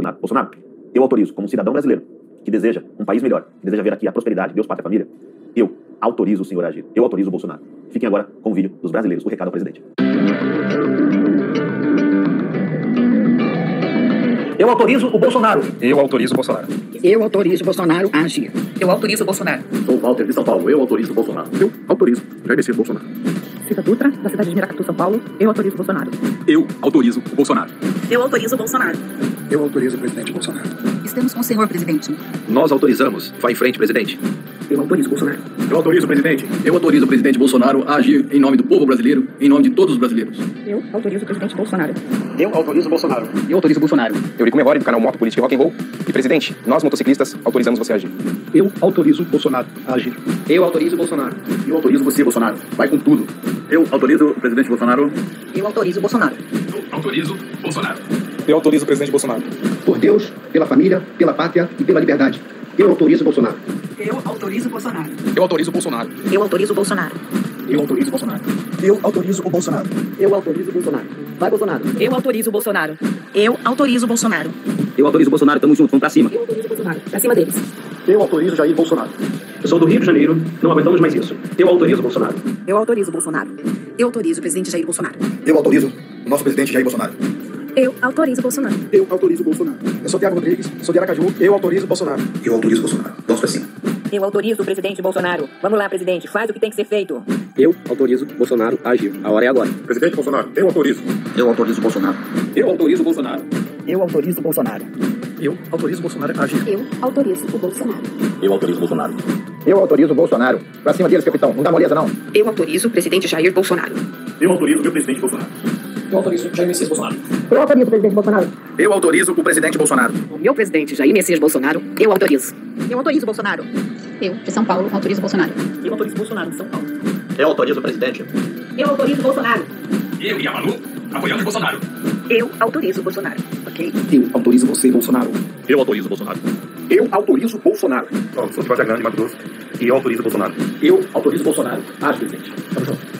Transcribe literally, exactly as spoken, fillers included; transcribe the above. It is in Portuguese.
Bolsonaro. Bolsonaro, eu autorizo, como um cidadão brasileiro que deseja um país melhor, que deseja ver aqui a prosperidade, Deus, pátria, família, eu autorizo o senhor a agir. Eu autorizo o Bolsonaro. Fiquem agora com o vídeo dos brasileiros. O recado ao presidente. Eu autorizo o Bolsonaro. Eu autorizo o Bolsonaro. Eu autorizo o Bolsonaro a agir. Eu autorizo o Bolsonaro. Sou Walter de São Paulo. Eu autorizo o Bolsonaro. Eu autorizo Jair Messias Bolsonaro. Cida Dutra, da cidade de Miracatu, São Paulo. Eu autorizo o Bolsonaro. Eu autorizo o Bolsonaro. Eu autorizo o Bolsonaro. Eu autorizo o presidente Bolsonaro. Estamos com o senhor, presidente. Nós autorizamos. Vá em frente, presidente. Eu autorizo o Bolsonaro. Eu autorizo o presidente. Eu autorizo o presidente Bolsonaro a agir em nome do povo brasileiro, em nome de todos os brasileiros. Eu autorizo o presidente Bolsonaro. Eu autorizo o Bolsonaro. Eu autorizo o Bolsonaro. Eurico Memori, do canal Moto Política e Rock and Roll. E presidente, nós motociclistas autorizamos você a agir. Eu autorizo o Bolsonaro a agir. Eu autorizo o Bolsonaro. Eu autorizo você, Bolsonaro. Vai com tudo. Eu autorizo o presidente Bolsonaro. Eu autorizo o Bolsonaro. Eu autorizo o Bolsonaro. Eu autorizo o presidente Bolsonaro. Por Deus, pela família, pela pátria e pela liberdade. Eu autorizo o Bolsonaro. Eu autorizo o Bolsonaro. Eu autorizo o Bolsonaro. Eu autorizo o Bolsonaro. Eu autorizo o Bolsonaro. Eu autorizo o Bolsonaro. Eu autorizo o Bolsonaro. Vai, Bolsonaro. Eu autorizo o Bolsonaro. Eu autorizo o Bolsonaro. Eu autorizo o Bolsonaro. Tamo junto. Vamos pra cima. Eu autorizo o Bolsonaro. Pra cima deles. Eu autorizo Jair Bolsonaro. Eu sou do Rio de Janeiro. Não aguentamos mais isso. Eu autorizo o Bolsonaro. Eu autorizo o Bolsonaro. Eu autorizo o presidente Jair Bolsonaro. Eu autorizo o nosso presidente Jair Bolsonaro. Eu autorizo o Bolsonaro. Eu autorizo o Bolsonaro. Eu sou Thiago Rodrigues, sou de Aracaju. Eu autorizo o Bolsonaro. Eu autorizo o Bolsonaro. Vamos pra cima. Eu autorizo o presidente Bolsonaro. Vamos lá, presidente. Faz o que tem que ser feito. Eu autorizo o Bolsonaro a agir. A hora é agora. Presidente Bolsonaro, eu autorizo. Eu autorizo o Bolsonaro. Eu autorizo o Bolsonaro. Eu autorizo o Bolsonaro. Eu autorizo o Bolsonaro a agir. Eu autorizo o Bolsonaro. Eu autorizo o Bolsonaro. Eu autorizo o Bolsonaro. Pra cima deles, capitão. Não dá moleza, não. Eu autorizo o presidente Jair Bolsonaro. Eu autorizo o meu presidente Bolsonaro. Eu autorizo Jair Messias Bolsonaro. Eu autorizo o presidente Bolsonaro. Eu autorizo o presidente Bolsonaro. O meu presidente Jair Messias Bolsonaro, eu autorizo. Eu autorizo o Bolsonaro. Eu, de São Paulo, autorizo o Bolsonaro. Eu autorizo o Bolsonaro de São Paulo. Eu autorizo o presidente. Eu autorizo o Bolsonaro. Eu e a Manu apoiamos o Bolsonaro. Eu autorizo o Bolsonaro. Ok? Eu autorizo você, Bolsonaro. Eu autorizo o Bolsonaro. Eu autorizo o Bolsonaro. Eu sou de Vargas Grande, Mato Grosso. E eu autorizo o Bolsonaro. Eu autorizo o Bolsonaro. Age, presidente. Tamo junto.